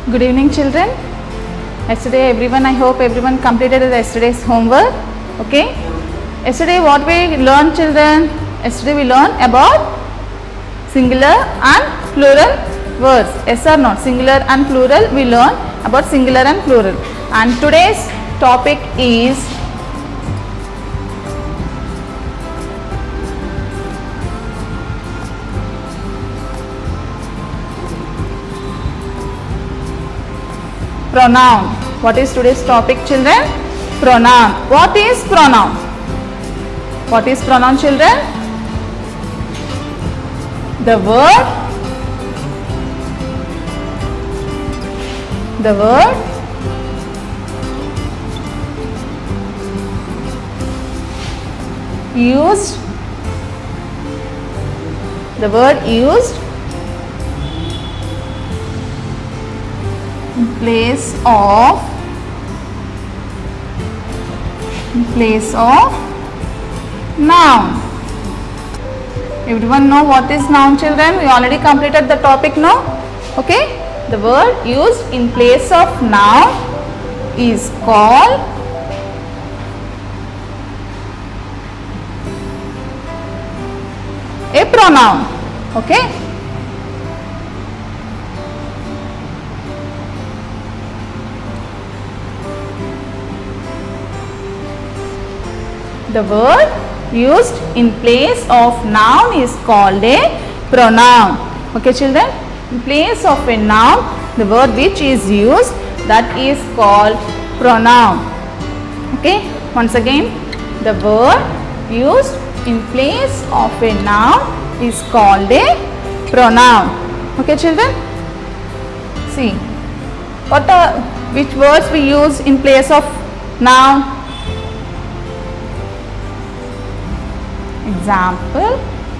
Good evening, children. Yesterday, I hope everyone completed yesterday's homework. Okay. Yesterday, what we learned, children? Yesterday, we learned about singular and plural words. Yes or not? Singular and plural. We learned about singular and plural. And today's topic is pronoun. What is today's topic, children? Pronoun. What is pronoun? What is pronoun, children? The word used in place of noun. Everyone know what is noun, children? We already completed the topic now. Okay. The word used in place of noun is called a pronoun. Okay. The word used in place of noun is called a pronoun. Okay, children? In place of a noun, the word which is used, that is called pronoun. Okay? Once again, the word used in place of a noun is called a pronoun. Okay, children? See, which words we use in place of noun? Example,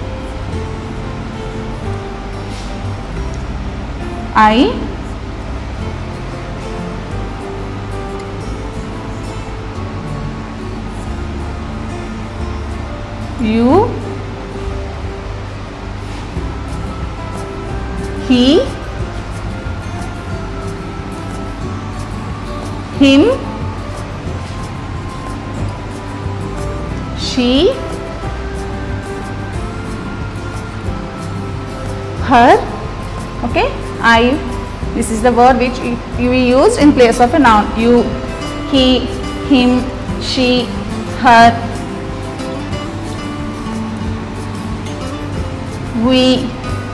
I, you, he, him, she, her. Okay, I, this is the word which we use in place of a noun. You, he, him, she, her, we,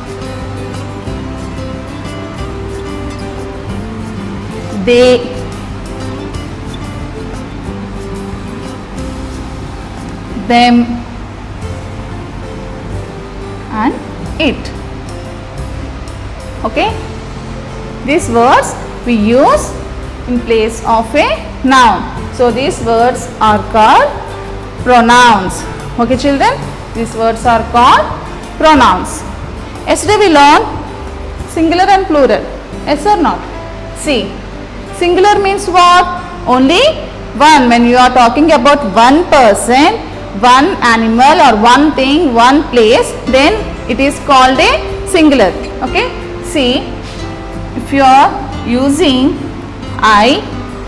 they, them, and it. Okay, these words we use in place of a noun. So these words are called pronouns. Okay, children, these words are called pronouns. Yesterday we learned singular and plural. Yes or not? See, singular means what? Only one. When you are talking about one person, one animal or one thing, one place, then it is called a singular. Okay. See, if you are using I,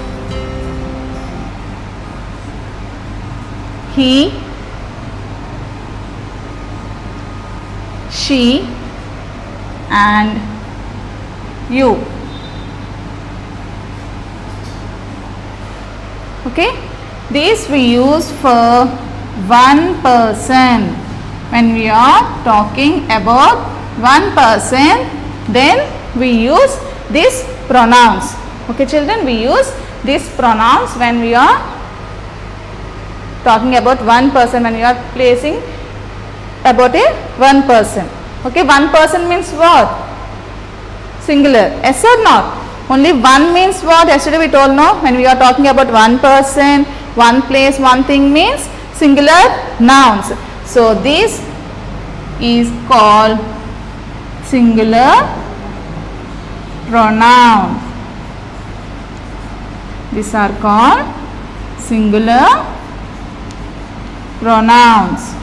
he, she, and you. Okay, these we use for one person. When we are talking about one person, then we use these pronouns. Okay, children, we use these pronouns when we are talking about one person, when we are placing about a one person. Okay, one person means what? Singular. Yes or not? Only one means what? Yesterday we told, no? When we are talking about one person, one place, one thing means singular nouns. So this is called singular pronoun. These are called singular pronouns.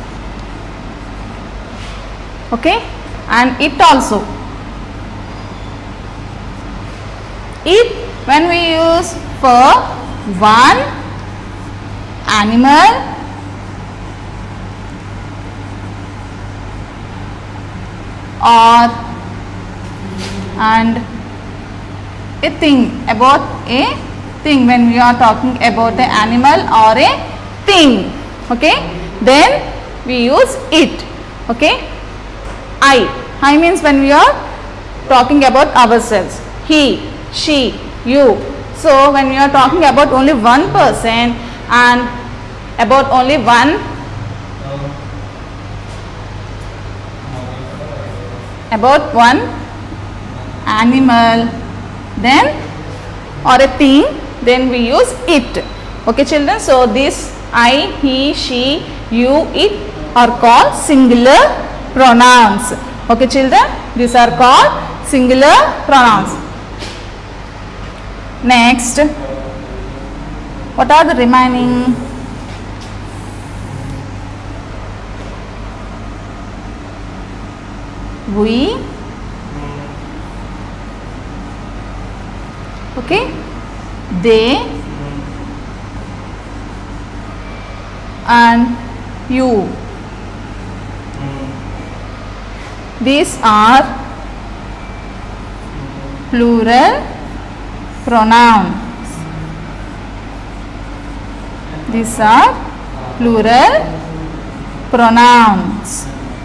Okay, and it also. it when we use for one animal or and a thing, about a thing, when we are talking about an animal or a thing, okay, then we use it. Okay, I means when we are talking about ourselves, he, she, you. So when we are talking about only one person and about only one animal, then or a thing, then we use it. Okay children, so this I, he, she, you, it are called singular pronouns. Okay children, these are called singular pronouns. Next, what are the remaining? We, okay, they and you. These are plural pronouns. These are plural pronouns.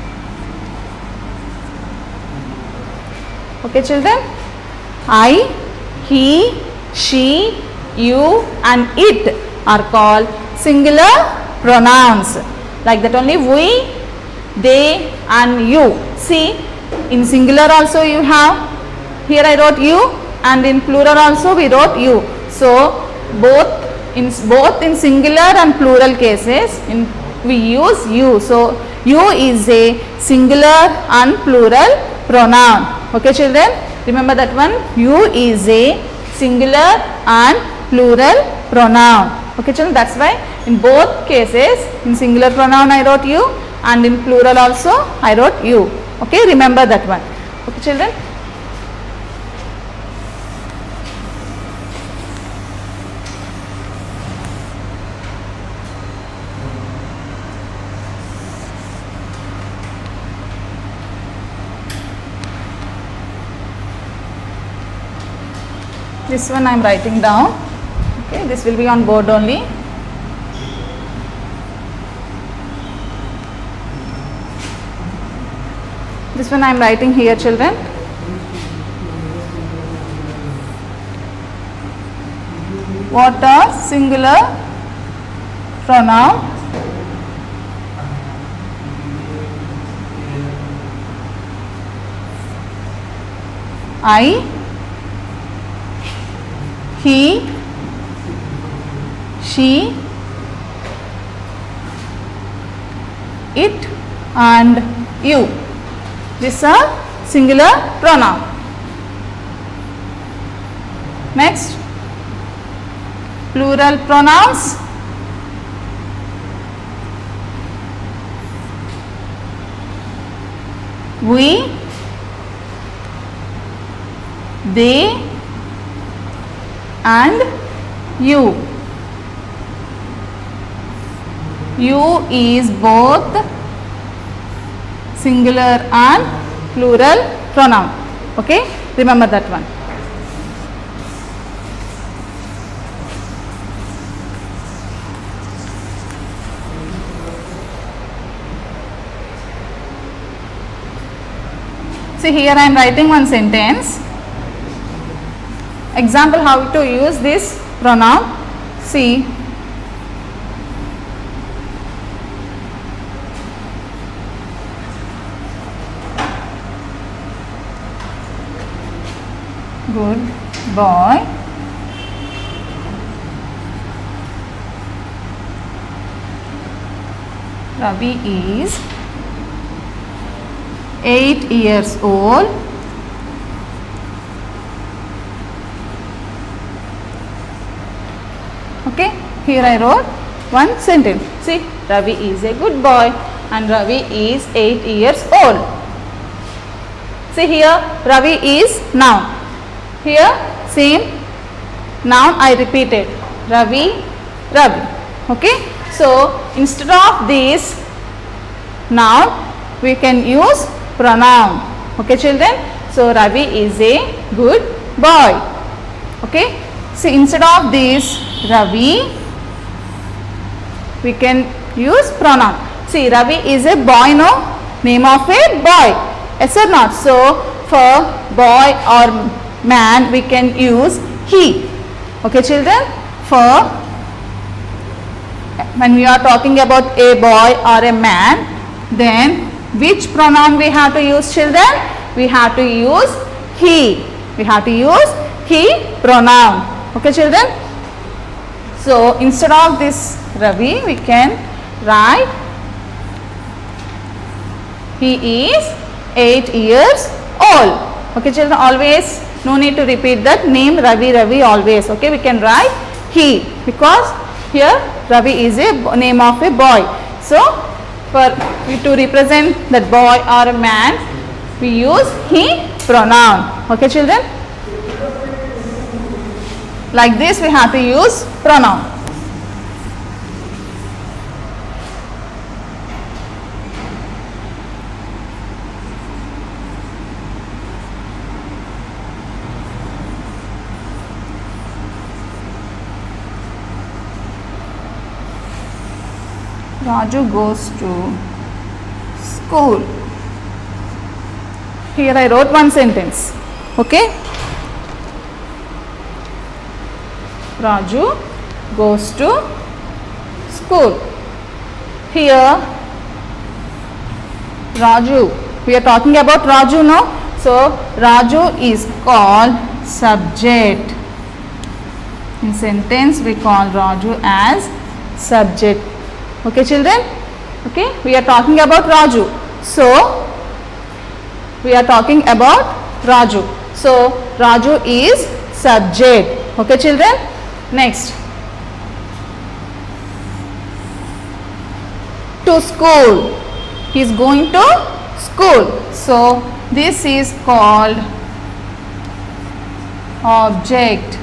Okay children, I, he, she, you and it are called singular pronouns. Like that only we, they and you. See, in singular also you have, here I wrote you, and in plural also we wrote you. So both in singular and plural cases we use you. So you is a singular and plural pronoun. Okay children, remember that one, you is a singular and plural pronoun. Okay children, that's why in both cases, in singular pronoun I wrote you and in plural also I wrote you. Okay, remember that one. Okay children. This one I am writing down. Okay, this will be on board only. This one I am writing here children. What are singular pronouns? I, he, she, it and you. These are singular pronoun. Next, plural pronouns. We, they and you. You is both singular and plural pronoun. Okay, remember that one. See, here I am writing one sentence. Example how to use this pronoun. See, good boy. Ravi is 8 years old. Okay, here I wrote one sentence. See, Ravi is a good boy and Ravi is 8 years old. See here, Ravi is noun. Here Same noun I repeated. Ravi, Ravi. Okay. So instead of this noun we can use pronoun. Okay children. So Ravi is a good boy. Okay. So instead of this Ravi we can use pronoun. See, Ravi is a boy, no? Name of a boy. Yes or not? So for boy or man we can use he. Okay children. For when we are talking about a boy or a man, then which pronoun we have to use children? We have to use he. We have to use he pronoun. Okay children. So instead of this Ravi we can write he is 8 years old. Okay children, always no need to repeat that name Ravi, Ravi always. Okay, we can write he because here Ravi is a name of a boy. So for to represent that boy or a man we use he pronoun. Okay children, like this we have to use pronoun. Raju goes to school. Here I wrote one sentence. Okay. Raju goes to school. Here Raju, we are talking about Raju now. So Raju is called subject. In sentence we call Raju as subject. Okay children. Okay, we are talking about Raju. So we are talking about Raju. So Raju is subject. Okay children. Next, to school. He is going to school. So this is called object.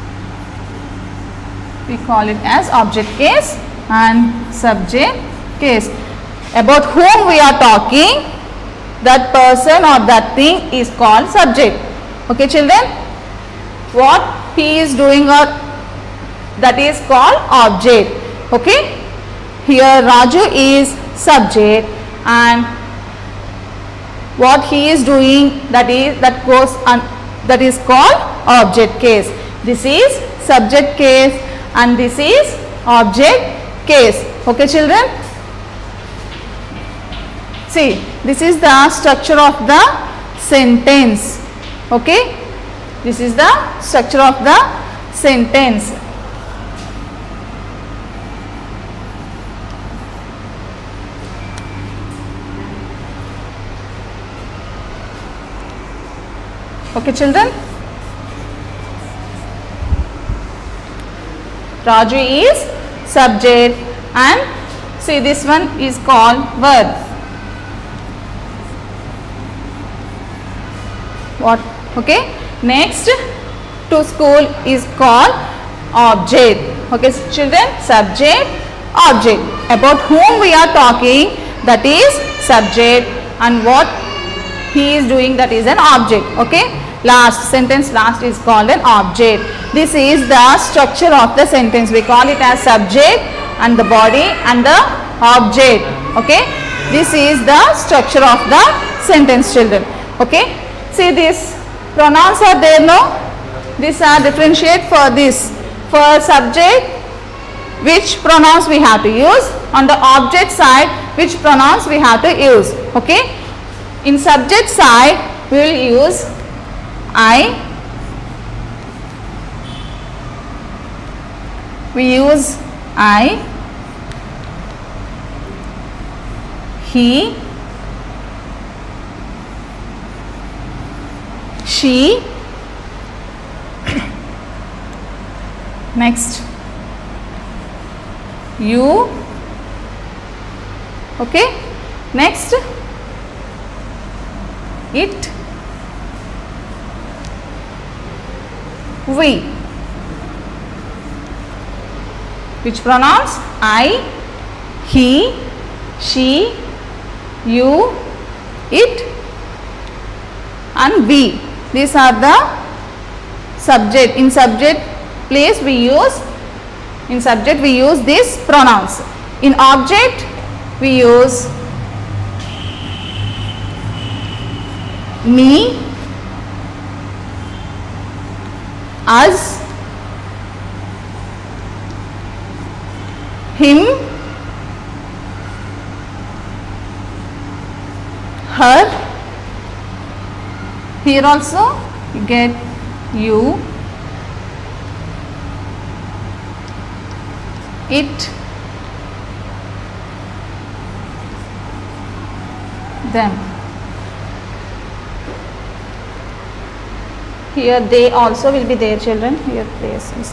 We call it as object case and subject case. About whom we are talking, that person or that thing is called subject. Okay children, what he is doing or that is called object. Okay, here Raju is subject and what he is doing that is called object case. This is subject case and this is object case. Okay children, see, this is the structure of the sentence. Okay, this is the structure of the sentence. Okay children, Raju is subject and see this one is called verb. What? Okay, next, to school is called object. Okay children, subject, object. About whom we are talking, that is subject, and what he is doing, that is an object. Okay, last sentence, last is called an object. This is the structure of the sentence. We call it as subject and the body and the object. Okay, this is the structure of the sentence children. Okay, see these pronouns are there, no? These are differentiate for this. For subject, which pronouns we have to use? On the object side, which pronouns we have to use? Okay, in subject side we will use I, we use I, he, she, next you. Okay, next it, we. Which pronouns? I, he, she, you, it and we. These are the subject. In subject place we use, in subject we use these pronouns. In object we use me, us, him, her. Here also you get you, it, them. Here they also will be there, children. Here place is.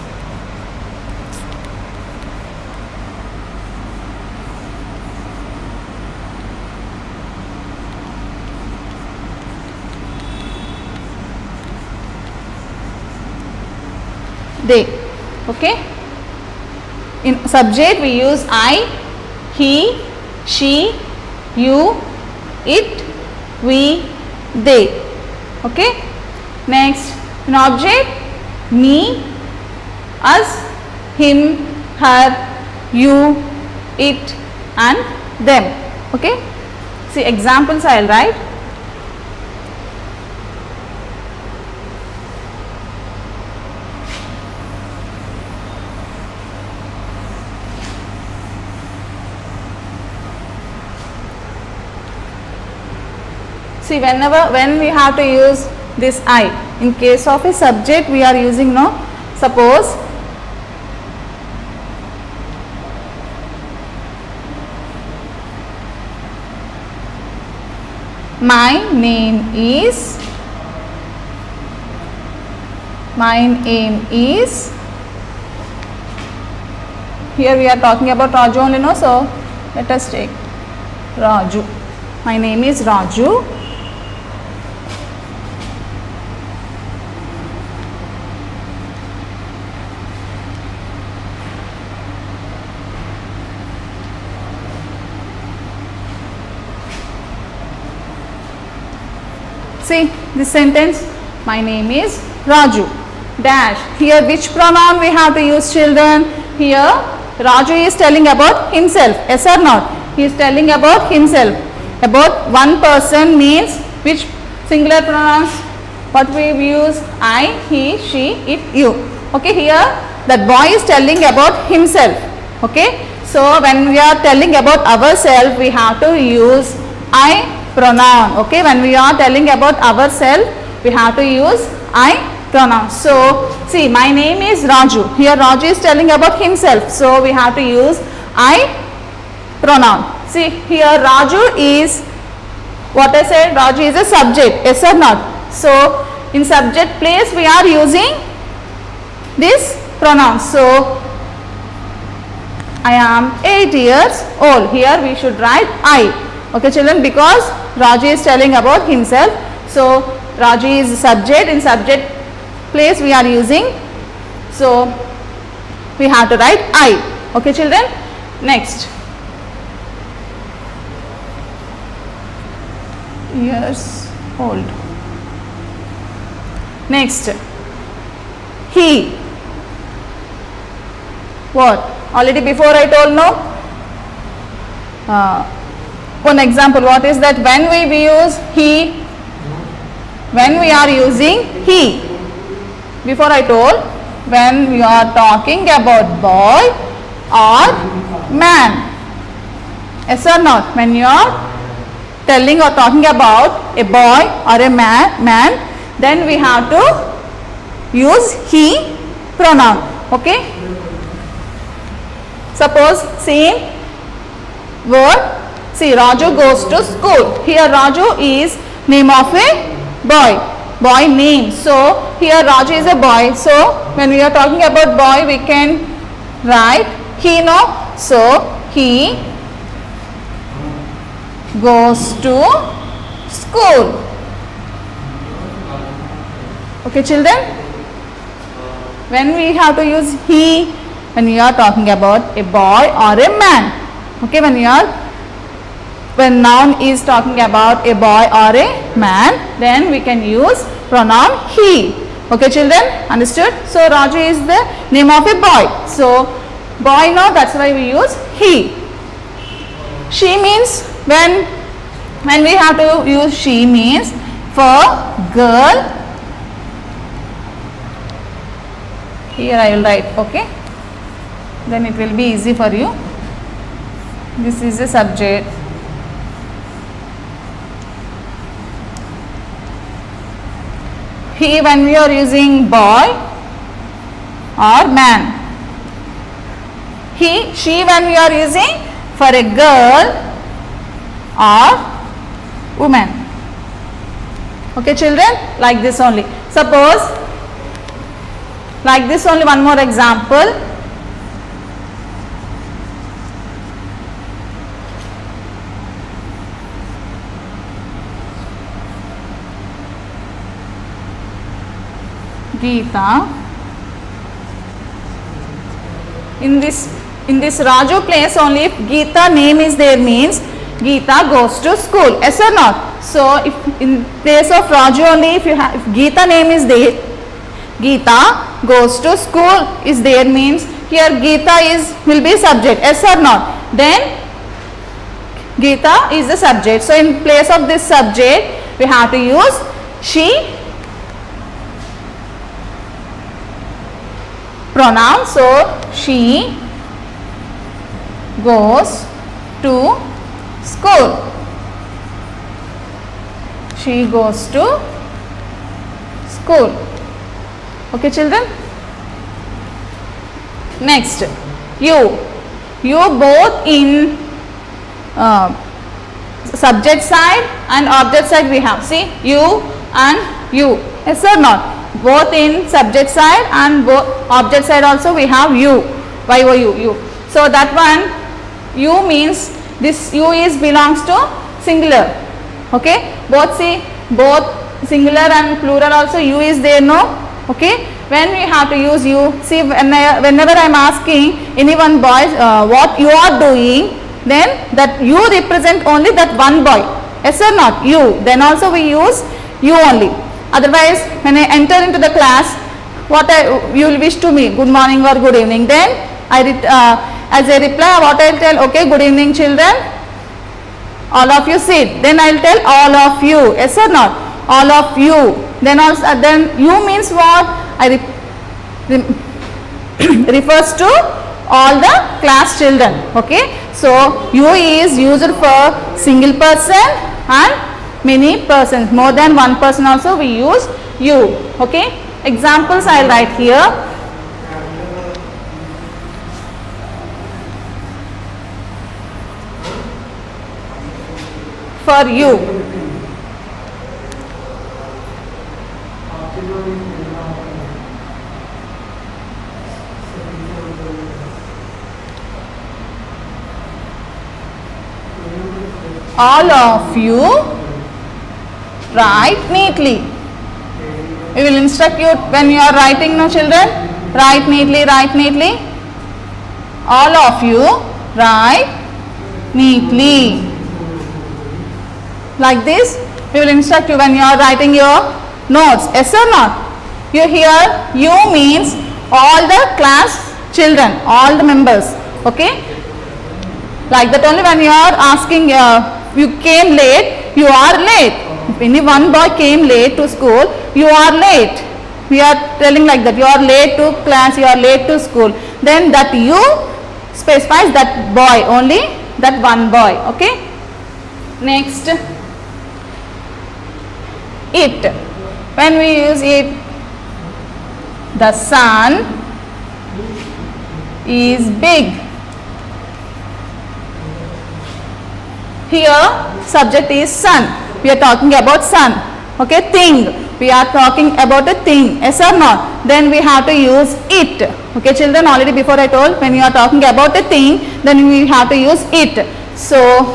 They. Okay. In subject we use I, he, she, you, it, we, they. Okay. Next, in object me, us, him, her, you, it and them. Okay. See examples I will write. See, when we have to use this I, in case of a subject we are using no. Suppose my name is, here we are talking about Raju only, no, so let us take Raju. My name is Raju. See this sentence, my name is Raju dash. Here which pronoun we have to use, children? Here Raju is telling about himself, yes or not? He is telling about himself. About one person means which singular pronouns? What we use? I, he, she, it, you. Okay, here that boy is telling about himself. Okay, so when we are telling about ourselves we have to use I pronoun. Okay, when we are telling about ourselves we have to use I pronoun. So see, my name is Raju. Here Raju is telling about himself, so we have to use I pronoun. See here Raju is, what I said, Raju is a subject, yes or not? So in subject place we are using this pronoun. So I am 8 years old. Here we should write I. Okay children, because Raju is telling about himself, so Raju is subject. In subject place we are using, so we have to write I. Okay children. Next, years old. Next, he. What? Already before I told, no? One example, what is that? When we use he, when we are using he, before I told, when we are talking about boy or man, yes or not? When you are telling or talking about a boy or a man, then we have to use he pronoun. Okay. Suppose same word. See, Raju goes to school. Here Raju is name of a boy name. So here Raju is a boy. So when we are talking about boy, we can write he, no. So he goes to school. Okay children. when we have to use he? When you are talking about a boy or a man. Okay, when noun is talking about a boy or a man, then we can use pronoun he. Okay children, understood? So Raju is the name of a boy. So boy, no, that's why we use he. She means when we have to use she means for girl. Here I will write, okay, then it will be easy for you. This is a subject. He when we are using boy or man. He, she when we are using for a girl or woman. Okay children, like this only. Suppose like this only, one more example. Geeta. In this Raju place only, if Geeta name is there means Geeta goes to school. Yes or not? So if in place of Raju only, if Geeta name is there, Geeta goes to school is there means here Geeta will be subject. Yes or not? Then Geeta is the subject. So in place of this subject we have to use she pronoun. So she goes to school. She goes to school. Okay children. Next, you both in subject side and object side we have. See, you and you. Yes or not? Both in subject side and both object side also we have you. You. So that one, you means this you is belongs to singular. Okay, both singular and plural also you is there, no? Okay, when we have to use you, see whenever I am asking any one boy what you are doing, then that you represent only that one boy. Yes or not? You. Then also we use you only. Otherwise, when I enter into the class, you will wish to me good morning or good evening. Then as a reply, what I will tell, okay, good evening children, all of you sit. Then I will tell all of you. Yes or not? All of you. Then also then you means what? I refers to all the class children. Okay. So you is used for single person and many persons. More than one person also we use you. Okay. Examples I will write here. For you. All of you write neatly. We will instruct you when you are writing, no children. Write neatly, write neatly. All of you write neatly. Like this, we will instruct you when you are writing your notes. Yes or not? You hear you means all the class children, all the members. Okay. Like that only when you are asking, you came late, you are late. If any one boy came late to school, you are late. We are telling like that, you are late to class, you are late to school. Then that you specifies that boy, only that one boy. Okay. Next, it. When we use it, the sun is big. Here subject is sun. We are talking about sun. Okay, thing. We are talking about a thing. Yes or not? Then we have to use it. Okay children, already before I told, when you are talking about a thing, then we have to use it. So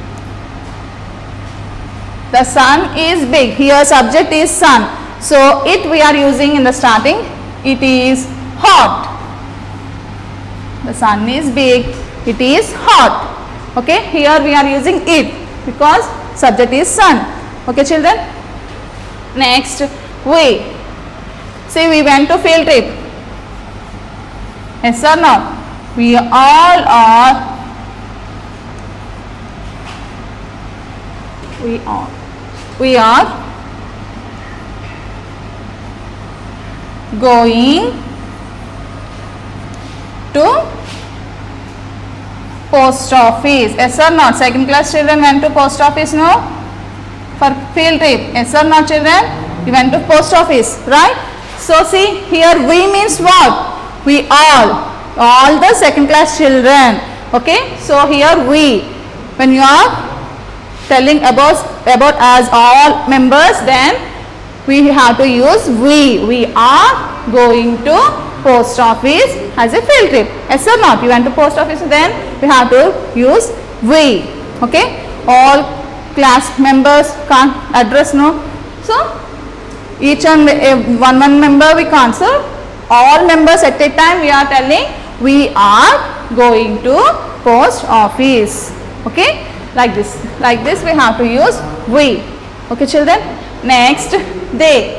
the sun is big. Here subject is sun. So it we are using in the starting. It is hot. The sun is big, it is hot. Okay, here we are using it because subject is sun. Okay children. Next, we. See, we went to field trip. Yes or no? We all are. We are going to post office. Yes or not? Second class children went to post office, no? For field trip. Yes or not children? We went to post office, right? So see, here we means what? We all the second class children. Okay, so here we, when you are telling about as all members, then we have to use we are going to post office as a field trip. Yes or not? You went to post office, then we have to use we. Okay, all class members can't address, no? So each and one member we can't. So all members at a time we are telling we are going to post office. Okay, like this we have to use we. Okay children. Next, they.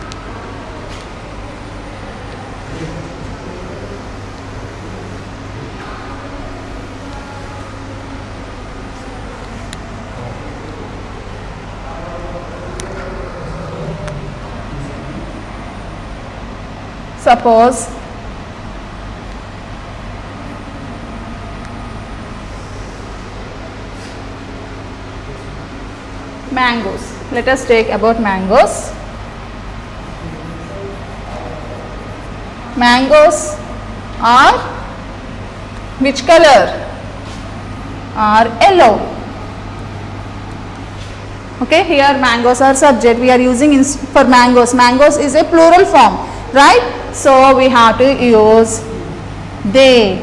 Suppose mangoes. Let us take about mangoes. Mangoes are which color? Are yellow. Okay, here mangoes are subject. We are using for mangoes. Mangoes is a plural form, right? So we have to use they.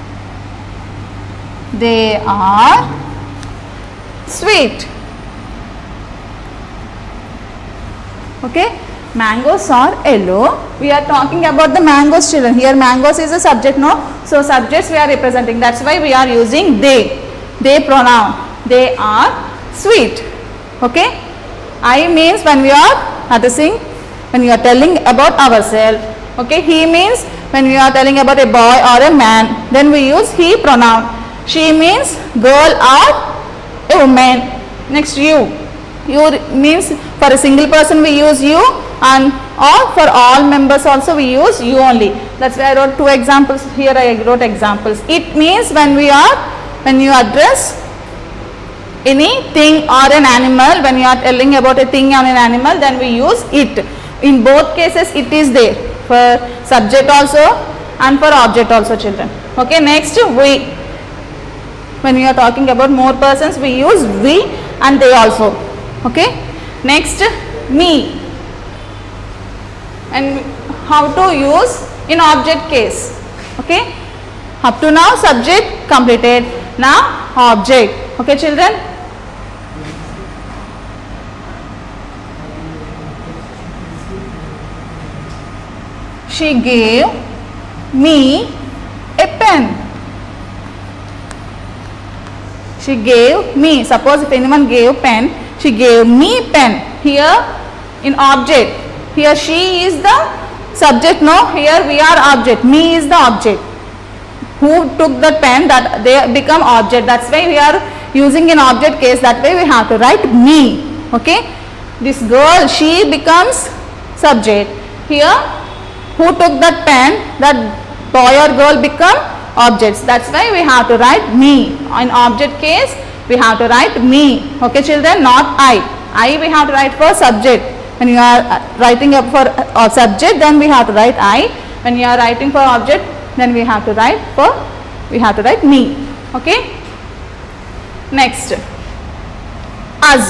They are sweet. Okay, mangoes are yellow. We are talking about the mangoes children. Here mangoes is a subject, no? So subjects we are representing. That's why we are using they. They pronoun. They are sweet. Okay. I means when we are addressing, when we are telling about ourselves. Okay. He means when we are telling about a boy or a man. Then we use he pronoun. She means girl or a woman. Next, you. You means for a single person we use you, and or for all members also we use you only. That's why I wrote two examples. Here I wrote examples. It means when you address anything or an animal, when you are telling about a thing or an animal, then we use it. In both cases it is there, for subject also and for object also children. Okay, next we. When we are talking about more persons we use we and they also. Okay, next me. And how to use in object case. Okay, up to now subject completed, now object. Okay children. She gave me a pen. She gave me. Suppose if anyone gave pen, she gave me pen. Here in object. Here she is the subject. No, here we are object. Me is the object. Who took the pen, that they become object. That's why we are using an object case. That way we have to write me. Okay. This girl, she becomes subject. Here who took that pen, that boy or girl become objects. That's why we have to write me. In object case we have to write me. Okay children, not I. I we have to write for subject. When you are writing up for subject, then we have to write I. When you are writing for object, then we have to write me. Okay. Next, us.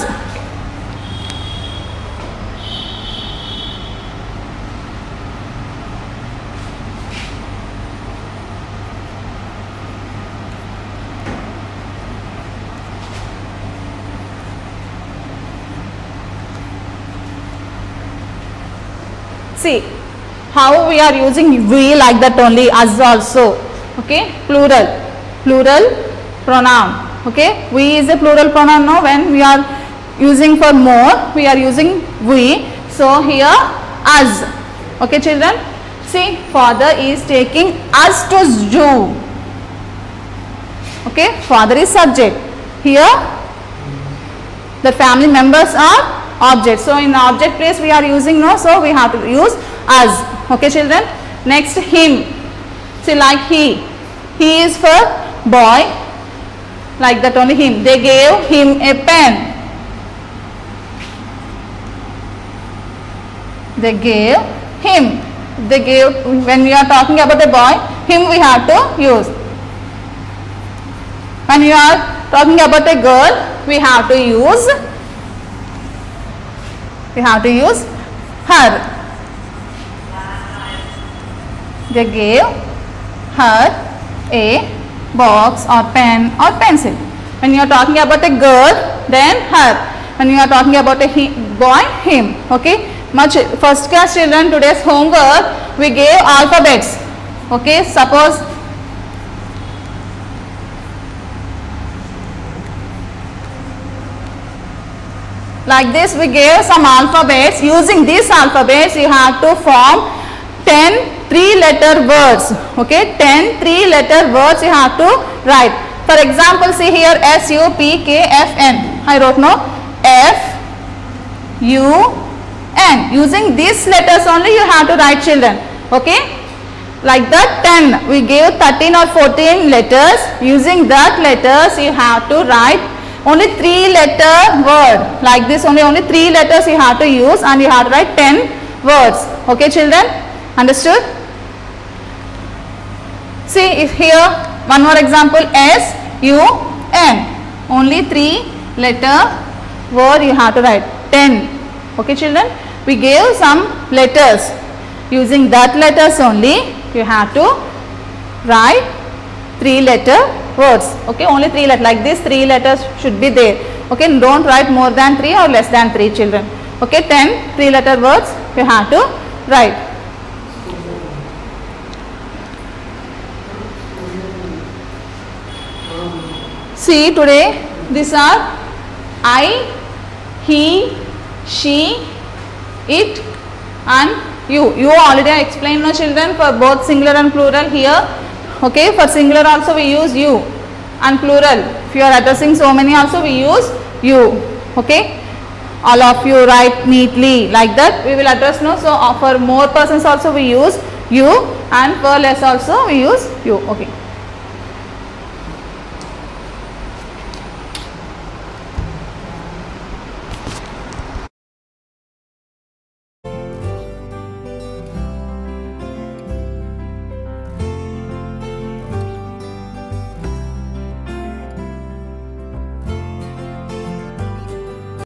See, how we are using we like that only, us also. Okay, plural pronoun. Okay, we is a plural pronoun. No, when we are using for more, we are using we. So here us. Okay, children. See, father is taking us to zoo. Okay, father is subject. Here the family members are object. So in object place we are using no, so we have to use us. Okay, children. Next, him. See, like he is for boy, like that only him. They gave him a pen. They gave him. They gave, when we are talking about a boy, him we have to use. When we are talking about a girl, we have to use her. They gave her a box or pen or pencil. When you are talking about a girl, then her. When you are talking about a boy, him. Okay. First class children, today's homework, we gave alphabets. Okay. Suppose like this, we gave some alphabets. Using these alphabets, you have to form 10 3-letter words. Okay, 10 3-letter words you have to write. For example, see here SUPKFN. I wrote no, FUN. Using these letters only you have to write, children. Okay, like that 10. We gave 13 or 14 letters. Using that letters you have to write only 3-letter word. Like this only 3 letters you have to use, and you have to write 10 words. Okay, children, understood? See, if here one more example, SUN. Only 3-letter word you have to write, 10. Okay, children, we gave some letters. Using that letters only you have to write 3-letter words. Okay, only 3 letters. Like this 3 letters should be there. Okay, don't write more than 3 or less than 3, children. Okay, 10 3-letter words you have to write. See, today these are I, he, she, it and you. You already explained, no, children, for both singular and plural here. Okay, for singular also we use you, and plural, if you are addressing so many also we use you. Okay, all of you write neatly like that. We will address, no, so for more persons also we use you, and for less also we use you. Okay.